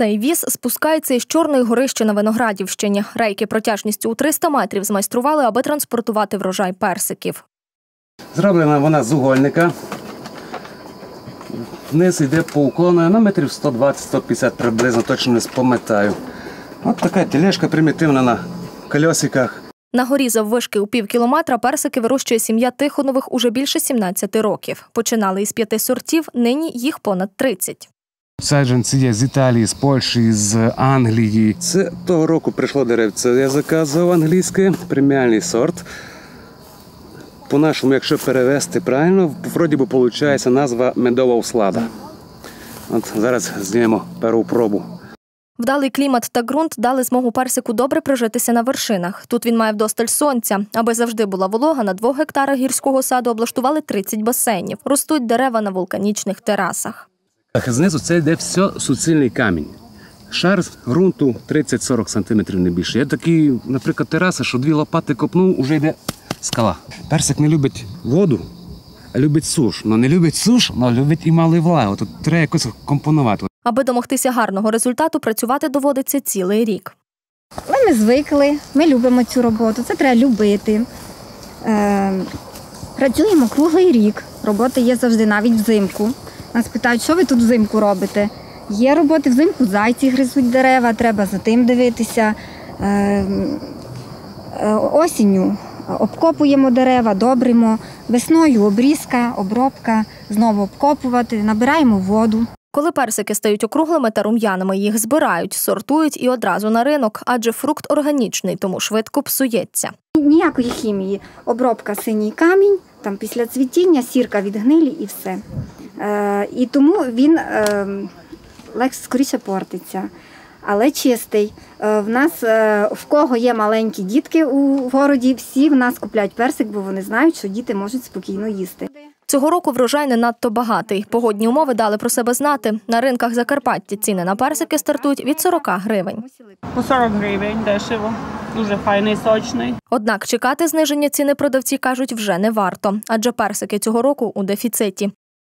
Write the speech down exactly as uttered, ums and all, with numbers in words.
Цей віз спускається із Чорної гори, що на Виноградівщині. Рейки протяжністю у триста метрів змайстрували, аби транспортувати врожай персиків. Зроблена вона з угольника. Вниз йде по уклону на метрів сто двадцять - сто п'ятдесят приблизно, точно не спам'ятаю. Ось така тележка примітивна на колесиках. На горі заввишки у пів кілометра персики вирощує сім'я Тихонових уже більше сімнадцяти років. Починали із п'яти сортів, нині їх понад тридцять. Саджанці є з Італії, з Польщі, з Англії. Це того року прийшло деревце, я заказував англійське, преміальний сорт. По-нашому, якщо перевести правильно, вроді би виходить назва медова услада. От зараз знімемо першу пробу. Вдалий клімат та ґрунт дали змогу персику добре прижитися на вершинах. Тут він має вдосталь сонця. Аби завжди була волога, на двох гектарах гірського саду облаштували тридцять басейнів. Ростуть дерева на вулканічних терасах. Знизу це йде все суцільний камінь. Шар ґрунту тридцять - сорок сантиметрів, не більше. Є такі, наприклад, тераси, що дві лопати копнув, вже йде скала. Персик не любить воду, а любить суш. Ну не любить суш, але любить і малий влагу. Тут треба якось компонувати. Аби домогтися гарного результату, працювати доводиться цілий рік. Ми звикли, ми любимо цю роботу, це треба любити. Е, працюємо круглий рік, роботи є завжди, навіть взимку. Нас питають, що ви тут взимку робите. Є роботи взимку, зайці гризуть дерева, треба за тим дивитися. Е, е, осінню обкопуємо дерева, добримо. Весною обрізка, обробка, знову обкопувати, набираємо воду. Коли персики стають округлими та рум'яними, їх збирають, сортують і одразу на ринок, адже фрукт органічний, тому швидко псується. Ніякої хімії. Обробка синій камінь, там після цвітіння сірка від гнилі і все. Е, і тому він е, легше, скоріше портиться. Але чистий. Е, в нас, е, в кого є маленькі дітки у городі, всі в нас купляють персик, бо вони знають, що діти можуть спокійно їсти. Цього року врожай не надто багатий. Погодні умови дали про себе знати. На ринках Закарпаття ціни на персики стартують від сорока гривень. По сорок гривень, дешево. Дуже файний, сочний. Однак чекати зниження ціни продавці кажуть вже не варто, адже персики цього року у дефіциті.